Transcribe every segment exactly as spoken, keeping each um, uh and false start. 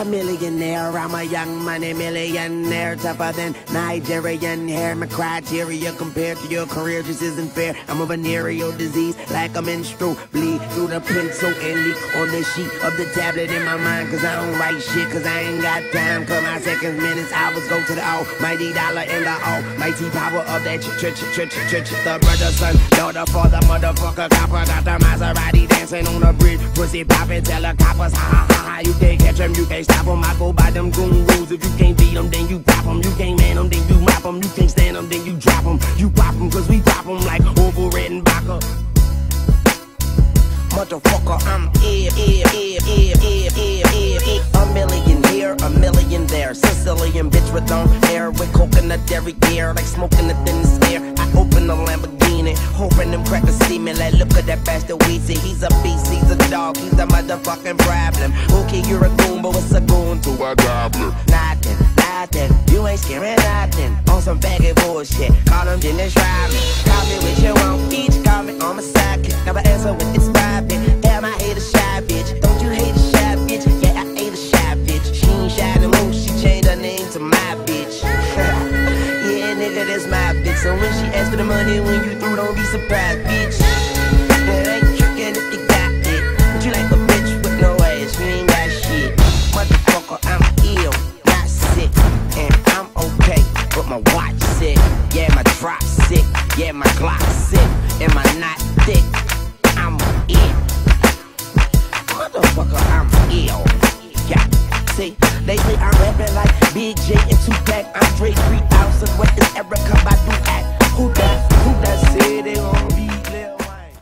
millionaire, I'm a young money millionaire, tougher than Nigerian hair. My criteria compared to your career just isn't fair. I'm a venereal disease, like a menstrual bleed through the pencil and leak on the sheet of the tablet in my mind. Cause I don't write shit, cause I ain't got time. Cause my seconds, minutes, hours go to the almighty dollar and the almighty power of that ch ch ch ch ch ch the brother, son, daughter, father, motherfucker, copper. Got the Maserati dancing on the bridge, pussy poppin', tell the coppers, ha ha ha ha. You can't catch them, you can't stop them. I go by them goon rules. If you can't beat them, then you pop them. You can't man them, then you mop them. You can't stand them, then you drop them. You pop them, cause we pop them like Orville Redenbacher. Motherfucker, I'm here, here, here, here, here, here, here, here. A million here, a million there. Sicilian bitch with long hair, with coconut dairy gear, like smoking it in the air. I open the Lamborghini, hoping them crackers see me. Like, look at that bastard Weezy. He's a beast, he's a dog, he's a motherfucking problem. Okay, you're a goon, but what's a goon to a goblin? Nothing, nothing, you ain't scaring nothing. On some baggy bullshit, call them Dennis Rodman. Call me what you want, each call me on my sidekick. Never answer with this private. Damn, I hate a shy bitch. Don't you hate a shy bitch? Yeah, I hate a shy bitch. She ain't shy no more, she changed her name to my bitch. Yeah, nigga, that's my bitch. So when she asks for the money, when you through, don't be surprised, bitch. It ain't trickin' if you got it. But you like a bitch with no ass, you ain't got shit. Motherfucker, I'm ill, not sick. And I'm okay, but my watch sick. Yeah, my drop sick. Yeah, my Glock sick. And my knot thick. I'm ill. Motherfucker, I'm ill. Yeah, see, lately I'm rapping like Big J and Tupac. I'm Drake three thousand. What is Erica Badu at? Who that? Who that say they gon' be Lil Wayne?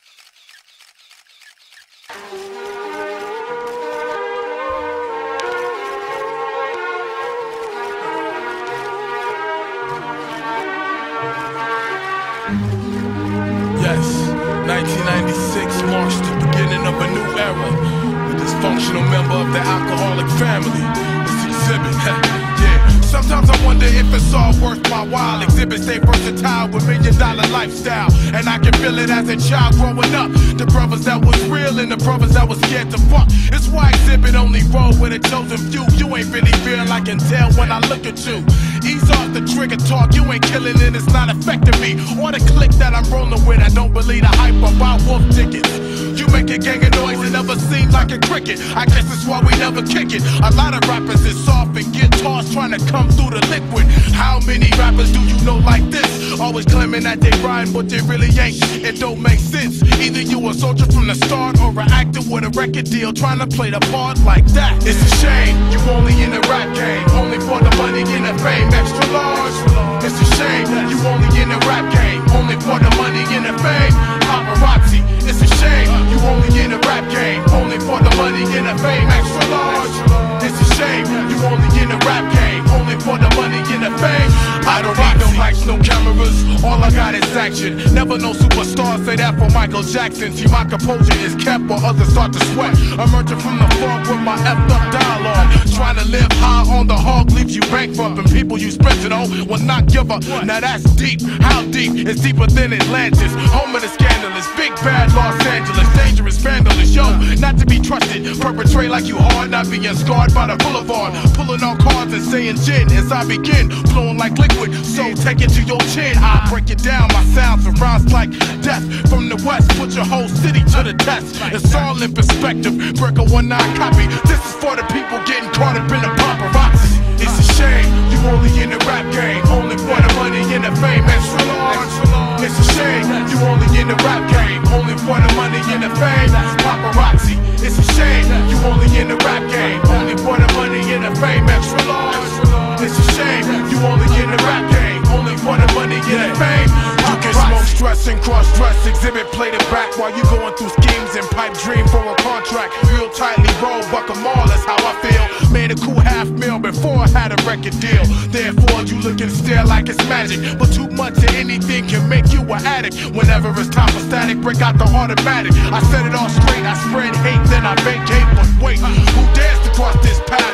Yes, nineteen ninety-six marks the beginning of a new era. The dysfunctional member of the alcoholic family. It's Exhibit, yeah. Sometimes I wonder if it's all worth my while. Exhibit stay versatile with million dollar lifestyle. And I can feel it as a child growing up. The brothers that was real and the brothers that was scared to fuck. It's why Exhibit only roll with a chosen few. You ain't really real, I can tell when I look at you. Ease off the trigger talk, you ain't killing it, it's not affecting me. Or the click that I'm rolling with, I don't believe the hype about wolf tickets. You make a gang of noise, it never seemed like a cricket. I guess that's why we never kick it. A lot of rappers is soft and guitars trying to come through the liquid. How many rappers do you know like this? Always claiming that they rhyme, but they really ain't. It don't make sense. Either you a soldier from the start or an actor with a record deal trying to play the part like that. It's a shame you only in the rap game, only for the money and the fame. Extra large. It's a shame you only in the rap game, only for the money and the fame. Paparazzi. It's a shame you only in the rap game, only for the money and the fame. Extra large. It's a shame you only in the rap game, only for the money and the fame. I don't need no lights, no cameras, all I got is action. Never no superstar, say that for Michael Jackson. See, my composure is kept while others start to sweat. Emerging from the fog with my effed up dialogue. Trying to live high on the hog leaves you bankrupt, and people you spent it on will not give up. Now that's deep, how deep? It's deeper than Atlantis. Home of the scandalous, big bad Los Angeles, dangerous, vandalous, yo, not to be trusted. Perpetrate like you hard, not being scarred by the boulevard. Pulling on cards and saying gin as I begin, flowing like liquid, so take it to your chin. I break it down, my sound surrounds like death. From the west, put your whole city to the test. It's all in perspective, break a one nine copy. This is for the people getting caught up in the paparazzi. It's a shame you only in the rap game, only for the money and the fame. Extra large. It's a shame you only in the rap game, only for the money and the fame. Paparazzi. It's a shame you only in the rap game, only for the money and the fame. Extra large. It's a shame you only in the rap game, only for the money and the fame. You can smoke stress and cross dress, Exhibit played it back while you going through schemes and pipe dream for a contract. Real tightly roll, buck 'em all, that's how I feel. Made a cool half mil before I had a record deal. Therefore you looking still like it's magic, but too much of anything can make you an addict. Whenever it's time for static, break out the automatic. I set it all straight, I spread hate, then I vacate. But wait, who dares to cross this path?